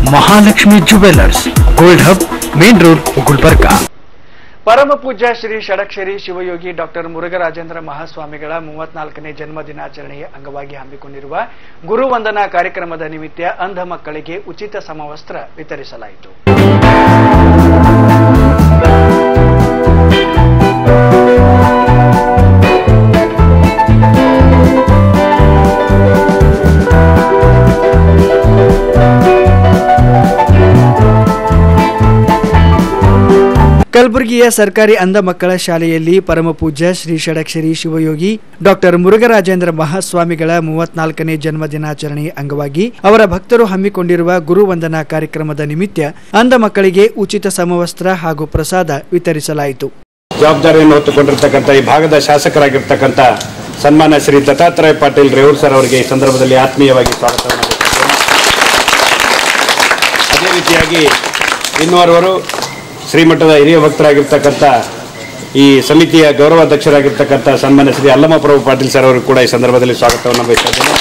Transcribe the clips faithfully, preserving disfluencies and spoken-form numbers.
Mahalakshmi jewellers, gold hub, main road, Gulbarga. ಪರಮ ಪೂಜ್ಯ Shri Shadakshari Shivayogi doctor Murugharajendra ಮಹಾಸ್ವಾಮಿಗಳ ಮೂವತ್ನಾಲ್ಕನೇ ಜನ್ಮ ದಿನಾಚರಣೆಯ ಅಂಗವಾಗಿ ಹಮ್ಮಿಕೊಂಡಿರುವ ಗುರುವಂದನಾ ಕಾರ್ಯಕ್ರಮದ ನಿಮಿತ್ತ ಅಂಧ ಮಕ್ಕಳಿಗೆ ಉಚಿತ ಸಮವಸ್ತ್ರ ವಿತರಿಸಲಾಯಿತು. ಕಲಬುರಗಿಯ ಸರ್ಕಾರಿ ಅಂಧ ಮಕ್ಕಳ ಶಾಲೆಯಲ್ಲಿ ಪರಮಪೂಜ್ಯ ಶ್ರೀ ಷಡಕ್ಷರಿ ಶಿವಯೋಗಿ ಡಾಕ್ಟರ್ ಮುರುಘರಾಜೇಂದ್ರ ಮಹಾಸ್ವಾಮಿಗಳ ಮೂವತ್ನಾಲ್ಕನೇ ಜನ್ಮ ದಿನಾಚರಣೆಯ ಅಂಗವಾಗಿ ಅವರ ಭಕ್ತರು ಹಮ್ಮಿಕೊಂಡಿರುವ ಗುರುವಂದನಾ ಕಾರ್ಯಕ್ರಮದ ನಿಮಿತ್ತ ಅಂಧ ಮಕ್ಕಳಿಗೆ ಉಚಿತ ಸಮವಸ್ತ್ರ ಹಾಗೂ ಪ್ರಸಾದ ವಿತರಿಸಲಾಯಿತು. ಜವಾಬ್ದಾರಿಯನ್ನು ಹೊತ್ತುಕೊಂಡಿರ್ತಕ್ಕಂಥ ಈ ಭಾಗದ ಶಾಸಕರಾಗಿರ್ತಕ್ಕಂಥ ಸನ್ಮಾನ್ಯ ಶ್ರೀ ದತ್ತಾತ್ರೇಯ ಪಾಟೀಲ್ ರೇವೂರ್ ಸರ್ ಅವರಿಗೆ ಈ ಸಂದರ್ಭದಲ್ಲಿ ಆತ್ಮೀಯವಾಗಿ ಸ್ವಾಗತವನ್ನು ನೀಡುತ್ತೇನೆ. ಅದೇ ರೀತಿಯಾಗಿ ಇನ್ನೋರ್ವರು ಶ್ರೀಮಠದ ಹಿರಿಯ ಭಕ್ತರಾಗಿರ್ತಕ್ಕಂಥ ಈ ಸಮಿತಿಯ ಗೌರವಾಧ್ಯಕ್ಷರಾಗಿರ್ತಕ್ಕಂಥ ಸನ್ಮಾನ್ಯ ಶ್ರೀ ಅಲ್ಲಮ ಪ್ರಭು ಪಾಟೀಲ್ ಸರ್ ಅವರು ಕೂಡ ಈ ಸಂದರ್ಭದಲ್ಲಿ ಸ್ವಾಗತವನ್ನು ಬಯಸಿದ್ದೇನೆ.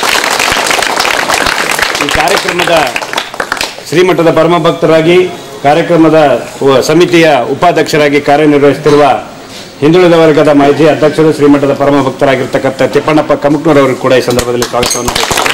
ಈ ಕಾರ್ಯಕ್ರಮದ ಶ್ರೀಮಠದ ಪರಮ ಭಕ್ತರಾಗಿ ಕಾರ್ಯಕ್ರಮದ ಸಮಿತಿಯ ಉಪಾಧ್ಯಕ್ಷರಾಗಿ ಕಾರ್ಯನಿರ್ವಹಿಸುತ್ತಿರುವ ಹಿಂದುಳಿದ ವರ್ಗದ ಮಾಜಿ ಅಧ್ಯಕ್ಷರು ಶ್ರೀಮಠದ ಪರಮ ಭಕ್ತರಾಗಿರ್ತಕ್ಕಂಥ ತಿಪ್ಪಣ್ಣಪ್ಪ ಕಮಕ್ನೂರ್ ಅವರು ಕೂಡ ಈ ಸಂದರ್ಭದಲ್ಲಿ ಸ್ವಾಗತವನ್ನು ಬಯಸಿದ್ದೇನೆ.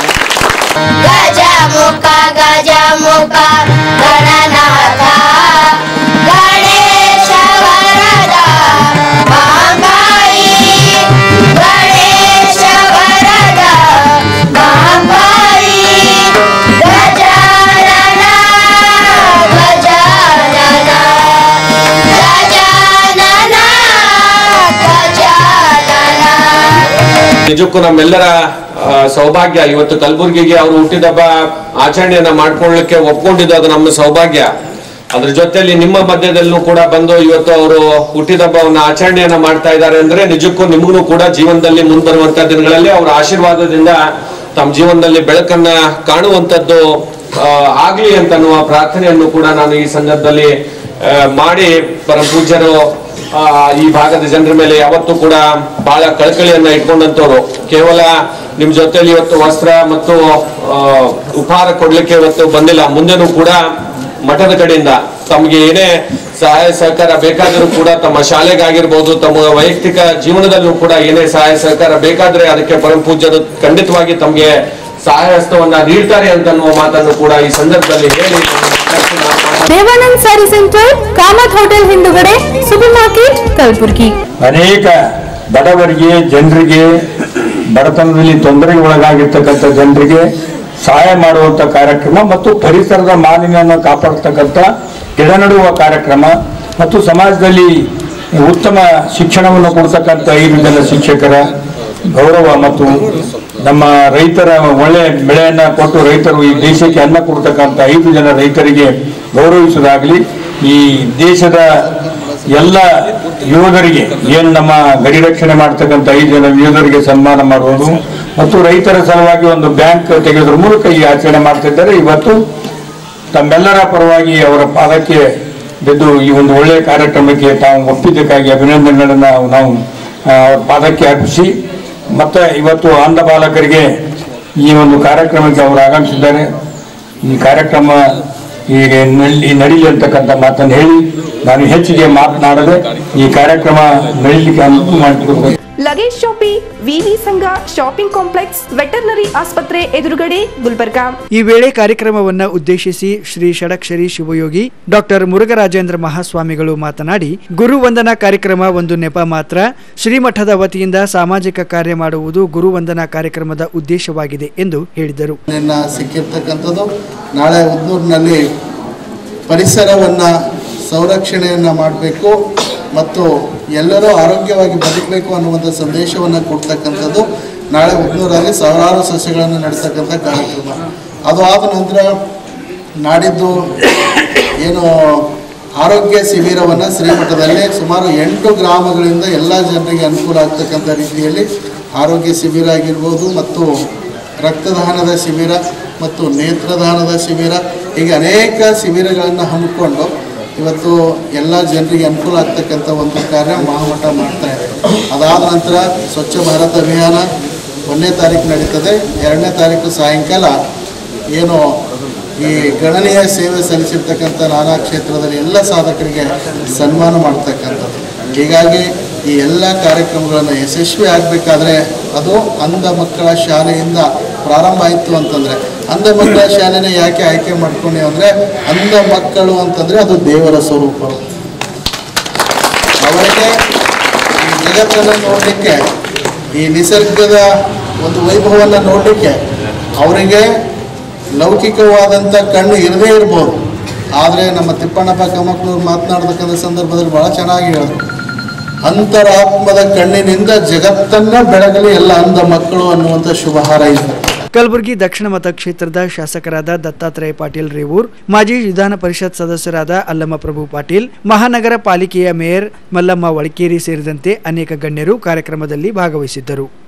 ನಿಜಕ್ಕೂ ನಮ್ಮೆಲ್ಲರ ಸೌಭಾಗ್ಯ. ಇವತ್ತು ಕಲಬುರಗಿಗೆ ಅವರು ಹುಟ್ಟಿದಬ್ಬ ಆಚರಣೆಯನ್ನ ಮಾಡ್ಕೊಳ್ಳಲಿಕ್ಕೆ ಒಪ್ಕೊಂಡಿದ್ದು ಅದು ನಮ್ಮ ಸೌಭಾಗ್ಯ. ಅದ್ರ ಜೊತೆಯಲ್ಲಿ ನಿಮ್ಮ ಮಧ್ಯದಲ್ಲೂ ಕೂಡ ಬಂದು ಇವತ್ತು ಅವರು ಹುಟ್ಟಿದಬ್ಬವನ್ನ ಆಚರಣೆಯನ್ನ ಮಾಡ್ತಾ ಇದ್ದಾರೆ ಅಂದ್ರೆ ನಿಜಕ್ಕೂ ನಿಮಗೂ ಕೂಡ ಜೀವನದಲ್ಲಿ ಮುಂಬರುವಂತ ದಿನಗಳಲ್ಲಿ ಅವರ ಆಶೀರ್ವಾದದಿಂದ ತಮ್ಮ ಜೀವನದಲ್ಲಿ ಬೆಳಕನ್ನ ಕಾಣುವಂತದ್ದು ಆಗ್ಲಿ ಅಂತನ್ನುವ ಪ್ರಾರ್ಥನೆಯನ್ನು ಕೂಡ ನಾನು ಈ ಸಂದರ್ಭದಲ್ಲಿ ಮಾಡಿ ಪರಮ ಪೂಜ್ಯರು ಈ ಭಾಗದ ಜನರ ಮೇಲೆ ಯಾವತ್ತೂ ಕೂಡ ಬಹಳ ಕಳಕಳಿಯನ್ನ ಇಟ್ಕೊಂಡಂತವ್ರು. ಕೇವಲ ನಿಮ್ ಜೊತೆಲಿ ಇವತ್ತು ವಸ್ತ್ರ ಮತ್ತು ಉಪಹಾರ ಕೊಡ್ಲಿಕ್ಕೆ ಇವತ್ತು ಬಂದಿಲ್ಲ, ಮುಂದೆನೂ ಕೂಡ ಮಠದ ಕಡೆಯಿಂದ ತಮಗೆ ಏನೇ ಸಹಾಯ ಸಹಕಾರ ಬೇಕಾದರೂ ಕೂಡ ತಮ್ಮ ಶಾಲೆಗಾಗಿರ್ಬೋದು, ತಮ್ಮ ವೈಯಕ್ತಿಕ ಜೀವನದಲ್ಲೂ ಕೂಡ ಏನೇ ಸಹಾಯ ಸಹಕಾರ ಬೇಕಾದ್ರೆ ಅದಕ್ಕೆ ಪರಮ ಪೂಜ್ಯರು ಖಂಡಿತವಾಗಿ ತಮಗೆ ಸಹಾಯ ಹಸ್ತವನ್ನ ನೀಡ್ತಾರೆ ಅಂತನ್ನುವ ಮಾತನ್ನು ಕೂಡ ಈ ಸಂದರ್ಭದಲ್ಲಿ ಹೇಳಿ. ದೇವಾನಂದ್ ಸ್ಯಾರಿ ಸೆಂಟರ್, ಕಾಮತ್ ಹೋಟೆಲ್ ಹಿಂದುಗಡೆ, ಸೂಪರ್ ಮಾರ್ಕೆಟ್, ಕಲಬುರಗಿ. ಅನೇಕ ಬಡವರಿಗೆ, ಜನರಿಗೆ, ಬಡತನದಲ್ಲಿ ತೊಂದರೆಗೆ ಒಳಗಾಗಿರ್ತಕ್ಕಂಥ ಜನರಿಗೆ ಸಹಾಯ ಮಾಡುವಂತ ಕಾರ್ಯಕ್ರಮ ಮತ್ತು ಪರಿಸರದ ಮಾಲಿನ್ಯವನ್ನು ಕಾಪಾಡತಕ್ಕಂಥ ಗಿಡ ನೆಡುವ ಕಾರ್ಯಕ್ರಮ ಮತ್ತು ಸಮಾಜದಲ್ಲಿ ಉತ್ತಮ ಶಿಕ್ಷಣವನ್ನು ಕೊಡ್ತಕ್ಕಂಥ ಐದು ಜನ ಶಿಕ್ಷಕರ ಗೌರವ ಮತ್ತು ನಮ್ಮ ರೈತರ ಒಳ್ಳೆ ಬೆಳೆಯನ್ನ ಕೊಟ್ಟು ರೈತರು ಈ ದೇಶಕ್ಕೆ ಅನ್ನ ಕೊಡ್ತಕ್ಕಂಥ ಐದು ಜನ ರೈತರಿಗೆ ಗೌರವಿಸುವುದಾಗಲಿ. ಈ ದೇಶದ ಎಲ್ಲ ಯೋಧರಿಗೆ ಏನು ನಮ್ಮ ಗಡಿ ರಕ್ಷಣೆ ಮಾಡ್ತಕ್ಕಂಥ ಐದು ಜನ ಯೋಧರಿಗೆ ಸನ್ಮಾನ ಮಾಡುವುದು ಮತ್ತು ರೈತರ ಸಲುವಾಗಿ ಒಂದು ಬ್ಯಾಂಕ್ ತೆಗೆಯೋದ್ರ ಮೂಲಕ ಈ ಆಚರಣೆ ಮಾಡ್ತಿದ್ದಾರೆ. ಇವತ್ತು ತಮ್ಮೆಲ್ಲರ ಪರವಾಗಿ ಅವರ ಪಾದಕ್ಕೆ ಬಿದ್ದು ಈ ಒಂದು ಒಳ್ಳೆಯ ಕಾರ್ಯಕ್ರಮಕ್ಕೆ ತಾವು ಒಪ್ಪಿದ್ದಕ್ಕಾಗಿ ಅಭಿನಂದನೆಗಳನ್ನು ನಾವು ಅವರ ಪಾದಕ್ಕೆ ಅರ್ಪಿಸಿ, ಮತ್ತೆ ಇವತ್ತು ಅಂಧ ಬಾಲಕರಿಗೆ ಈ ಒಂದು ಕಾರ್ಯಕ್ರಮಕ್ಕೆ ಅವರು ಆಗಮಿಸಿದ್ದಾರೆ. ಈ ಕಾರ್ಯಕ್ರಮ ಈಗ ನಡೀಲಿ ಅಂತಕ್ಕಂಥ ಮಾತನ್ನು ಹೇಳಿ ನಾನು ಹೆಚ್ಚಿಗೆ ಮಾತನಾಡದೆ ಈ ಕಾರ್ಯಕ್ರಮ ನಡೀಲಿಕ್ಕೆ ಅನುಕೂಲ ಮಾಡಿಕೊಡಬೇಕು. ಲಗೇಜ್ ಶಾಪಿ, ವಿವಿ ಸಂಘ ಶಾಪಿಂಗ್ ಕಾಂಪ್ಲೆಕ್ಸ್, ವೆಟರ್ನರಿ ಆಸ್ಪತ್ರೆ ಎದುರುಗಡೆ, ಗುಲ್ಬರ್ಗಾ. ಈ ವೇಳೆ ಕಾರ್ಯಕ್ರಮವನ್ನು ಉದ್ದೇಶಿಸಿ ಶ್ರೀ ಷಡಕ್ಷರಿ ಶಿವಯೋಗಿ ಡಾಕ್ಟರ್ ಮುರುಘರಾಜೇಂದ್ರ ಮಹಾಸ್ವಾಮಿಗಳು ಮಾತನಾಡಿ, ಗುರುವಂದನಾ ಕಾರ್ಯಕ್ರಮ ಒಂದು ನೆಪ ಮಾತ್ರ. ಶ್ರೀಮಠದ ವತಿಯಿಂದ ಸಾಮಾಜಿಕ ಕಾರ್ಯ ಮಾಡುವುದು ಗುರುವಂದನಾ ಕಾರ್ಯಕ್ರಮದ ಉದ್ದೇಶವಾಗಿದೆ ಎಂದು ಹೇಳಿದರು. ಸಿಕ್ಕಿರ್ತಕ್ಕಂಥದ್ದು ನಾಳೆ ಉದ್ನೂರಿನಲ್ಲಿ ಪರಿಸರವನ್ನ ಸಂರಕ್ಷಣೆಯನ್ನ ಮಾಡಬೇಕು ಮತ್ತು ಎಲ್ಲರೂ ಆರೋಗ್ಯವಾಗಿ ಬದುಕಬೇಕು ಅನ್ನುವಂಥ ಸಂದೇಶವನ್ನು ಕೊಡ್ತಕ್ಕಂಥದ್ದು ನಾಳೆ ಉದ್ನೂರಲ್ಲಿ ಸಾವಿರಾರು ಸಸ್ಯಗಳನ್ನು ನಡೆಸ್ತಕ್ಕಂಥ ಕಾರ್ಯಕ್ರಮ. ಅದು ಆದ ನಂತರ ನಾಡಿದ್ದು ಏನು ಆರೋಗ್ಯ ಶಿಬಿರವನ್ನು ಶ್ರೀಮಠದಲ್ಲಿ ಸುಮಾರು ಎಂಟು ಗ್ರಾಮಗಳಿಂದ ಎಲ್ಲ ಜನರಿಗೆ ಅನುಕೂಲ ಆಗ್ತಕ್ಕಂಥ ರೀತಿಯಲ್ಲಿ ಆರೋಗ್ಯ ಶಿಬಿರ ಆಗಿರ್ಬೋದು ಮತ್ತು ರಕ್ತದಾನದ ಶಿಬಿರ ಮತ್ತು ನೇತ್ರದಾನದ ಶಿಬಿರ ಹೀಗೆ ಅನೇಕ ಶಿಬಿರಗಳನ್ನು ಹಮ್ಮಿಕೊಂಡು ಇವತ್ತು ಎಲ್ಲ ಜನರಿಗೆ ಅನುಕೂಲ ಆಗ್ತಕ್ಕಂಥ ಒಂದು ಕಾರ್ಯ ಮಹಾಮಠ ಮಾಡ್ತಾ ಇದೆ. ಅದಾದ ನಂತರ ಸ್ವಚ್ಛ ಭಾರತ ಅಭಿಯಾನ ಒಂದನೇ ತಾರೀಕು ನಡೀತದೆ. ಎರಡನೇ ತಾರೀಕು ಸಾಯಂಕಾಲ ಏನು ಈ ಗಣನೀಯ ಸೇವೆ ಸಲ್ಲಿಸಿರ್ತಕ್ಕಂಥ ನಾನಾ ಕ್ಷೇತ್ರದಲ್ಲಿ ಎಲ್ಲ ಸಾಧಕರಿಗೆ ಸನ್ಮಾನ ಮಾಡ್ತಕ್ಕಂಥದ್ದು. ಹೀಗಾಗಿ ಈ ಎಲ್ಲ ಕಾರ್ಯಕ್ರಮಗಳನ್ನು ಯಶಸ್ವಿ ಆಗಬೇಕಾದ್ರೆ ಅದು ಅಂಧ ಮಕ್ಕಳ ಶಾಲೆಯಿಂದ ಪ್ರಾರಂಭ ಆಯಿತು ಅಂತಂದರೆ, ಅಂಧ ಮಕ್ಕಳ ಶಾಲೆನೇ ಯಾಕೆ ಆಯ್ಕೆ ಮಾಡ್ಕೊಂಡೆ ಅಂದರೆ, ಅಂಧ ಮಕ್ಕಳು ಅಂತಂದರೆ ಅದು ದೇವರ ಸ್ವರೂಪ. ಅವರಿಗೆ ಈ ಜಗತ್ತನ್ನು ನೋಡಲಿಕ್ಕೆ, ಈ ನಿಸರ್ಗದ ಒಂದು ವೈಭವವನ್ನು ನೋಡಲಿಕ್ಕೆ ಅವರಿಗೆ ಲೌಕಿಕವಾದಂಥ ಕಣ್ಣು ಇರದೇ ಇರ್ಬೋದು. ಆದರೆ ನಮ್ಮ ತಿಪ್ಪಣ್ಣಪ್ಪ ಕಮಕ್ನೂರು ಮಾತನಾಡ್ತಕ್ಕಂಥ ಸಂದರ್ಭದಲ್ಲಿ ಭಾಳ ಚೆನ್ನಾಗಿ ಹೇಳಿದ್ರು, ಅಂತರಾತ್ಮದ ಕಣ್ಣಿನಿಂದ ಜಗತ್ತನ್ನ ಬೆಳಗಲಿ ಎಲ್ಲ ಅಂಧ ಮಕ್ಕಳು ಅನ್ನುವಂಥ ಶುಭ ಹಾರೈಸಿದರು. ಕಲಬುರಗಿ ದಕ್ಷಿಣ ಮತಕ್ಷೇತ್ರದ ಶಾಸಕರಾದ ದತ್ತಾತ್ರೇಯ ಪಾಟೀಲ್ ರೇವೂರ್, ಮಾಜಿ ವಿಧಾನ ಪರಿಷತ್ ಸದಸ್ಯರಾದ ಅಲ್ಲಮ್ಮ ಪ್ರಭು ಪಾಟೀಲ್, ಮಹಾನಗರ ಪಾಲಿಕೆಯ ಮೇಯರ್ ಮಲ್ಲಮ್ಮ ವಳಕೇರಿ ಸೇರಿದಂತೆ ಅನೇಕ ಗಣ್ಯರು ಕಾರ್ಯಕ್ರಮದಲ್ಲಿ ಭಾಗವಹಿಸಿದ್ದರು.